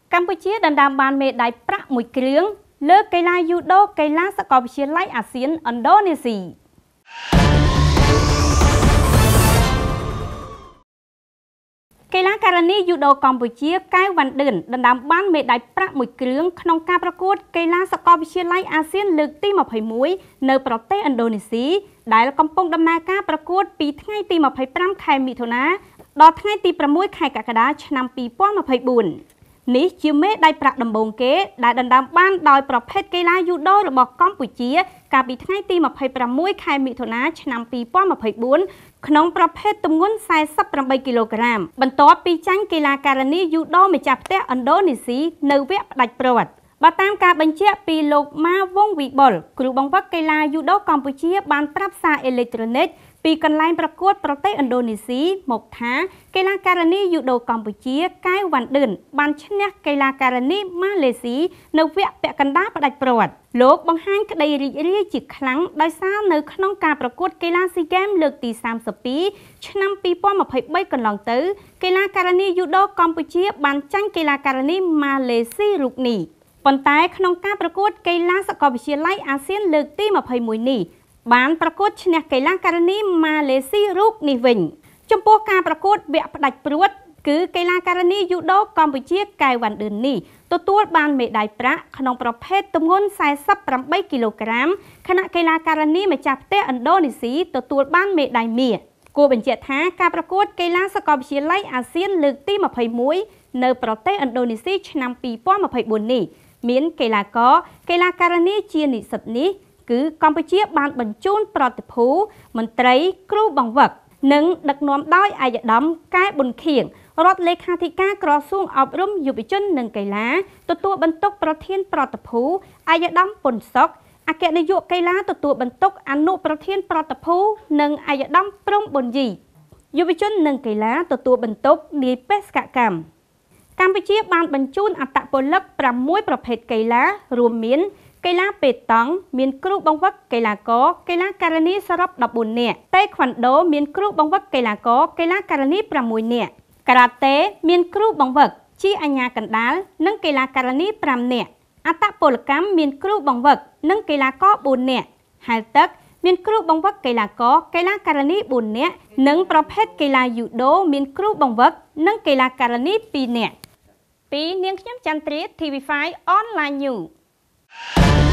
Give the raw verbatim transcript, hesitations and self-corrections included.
កម្ពុជាដណ្ដើមបានមេដាយប្រាក់មួយគ្រឿងលើកីឡាយូដូកីឡាសាកលវិទ្យាល័យអាស៊ានឥណ្ឌូនេស៊ីកីឡាការិនីយូដូកម្ពុជាកែវវ៉ាន់ឌឿនដណ្ដើមបានមេដាយប្រាក់មួយគ្រឿងក្នុងការប្រកួតកីឡាសាកលវិទ្យាល័យអាស៊ានលើកទីម្ភៃមួយនៅប្រទេសឥណ្ឌូនេស៊ីដែលកំពុងដំណើរការប្រកួតពីថ្ងៃទីម្ភៃប្រាំខែមិថុនាដល់ថ្ងៃទីប្រាំមួយខែកក្កដាឆ្នាំពីរពាន់ម្ភៃបួននេះជាមេដាយប្រាក់ដំបូងគេដែលដណ្ដើមបានដោយប្រភេទកីឡាយូដូរបស់កម្ពុជាកាលពីថ្ងៃទីម្ភៃប្រាំមួយខែមិថុនាឆ្នាំពីរពាន់ម្ភៃបួនក្នុងប្រភេទទម្ងន់សែសិបប្រាំបីគីឡូក្រាមបន្ទាប់ពីចាញ់កីឡាការិនីយូដូម្ចាស់ផ្ទះឥណ្ឌូនេស៊ីនៅវគ្គផ្ដាច់ព្រ័ត្របើតាមការបញ្ជាក់ពីលោកម៉ាវងវីបុលគ្រូបង្វឹកកីឡាយូដូកម្ពុជាបានប្រាប់សារអេឡិចត្រូនិកពីកន្លែងប្រកួតប្រទេសឥណ្ឌូនេស៊ីមកថាកីឡាការិនីយូដូកម្ពុជាកែវវ៉ាន់ឌឿនបានឈ្នះកីឡាការិនីម៉ាឡេស៊ីនៅវគ្គពាក់កណ្ដាលផ្ដាច់ព្រ័ត្រលោកបង្ហាញក្តីរីករាយជាខ្លាំងដោយសារនៅក្នុងការប្រកួតកីឡាស៊ីហ្គេមលើកទីសាមសិបពីរឆ្នាំពីរពាន់ម្ភៃបីកន្លងទៅកីឡាការិនីយូដូកម្ពុជាបានចាញ់កីឡាការិនីម៉ាឡេស៊ីរូបនេះប៉ុន្តែក្នុងការប្រកួតកីឡាសាកលវិទ្យាល័យអាស៊ានលើកទីម្ភៃមួយនេះបានប្រកួតឈ្នះកីឡាការិនីម៉ាឡេស៊ីរូបនេះវិញចំពោះការប្រកួតវគ្គផ្ដាច់ព្រួតគឺកីឡាការិនីយូដូកម្ពុជាកែវវ៉ាន់ឌឿននេះទទួលបានមេដាយប្រាក់ក្នុងប្រភេទទម្ងន់សែសិបប្រាំបីគីឡូក្រាមខណៈកីឡាការិនីម្ចាស់ផ្ទះឥណ្ឌូនេស៊ីទទួលបានមេដាយមាសគួរបញ្ជាក់ថាការប្រកួតកីឡាសាកលវិទ្យាល័យអាស៊ានលើកទីម្ភៃមួយនៅប្រទេសឥណ្ឌូនេស៊ីឆ្នាំពីរពាន់ម្ភៃបួននេះមានកីឡាករកីឡាការិនីជានិស្សិតនេះគឺកម្ពុជាបានបញ្ជូនប្រតិភូមន្ត្រីគ្រូបង្វឹកនិងដឹកនាំដោយឯកឧត្តមកែប៊ុនខៀងរដ្ឋលេខាធិការក្រសួងអប់រំយុវជននិងកីឡាទទួលបន្ទុកប្រធានប្រតិភូឯកឧត្តមពុនសុកអគ្គនាយកកីឡាទទួលបន្ទុកអនុប្រធានប្រតិភូនិងឯកឧត្តមព្រំប៊ុនយីយុវជននិងកីឡាទទួលបន្ទុកនាយបេសកកម្មកម្ពុជាបានបញ្ជូនអត្តពលិកប្រាំមួយប្រភេទកីឡារួមមានកីឡាប៉េតង់មានគ្រូបង្វឹកកីឡាករកីឡាការិនីសរុបដប់បួននាក់តេក្វាន់ដូមានគ្រូបង្វឹកកីឡាករកីឡាការិនីប្រាំមួយនាក់ការ៉ាតេមានគ្រូបង្វឹកជាអាជ្ញាកណ្ដាលនិងកីឡាការិនីប្រាំនាក់អត្តពលកម្មមានគ្រូបង្វឹកនិងកីឡាករបួននាក់ហែលទឹកមានគ្រូបង្វឹកកីឡាករកីឡាការិនីបួននាក់និងប្រភេទកីឡាយូដូមានគ្រូបង្វឹកនិងកីឡាការិនីពីរនាក់ពីនាងខ្ញុំចន្ទ្រា ធី វី ហ្វាយ Online News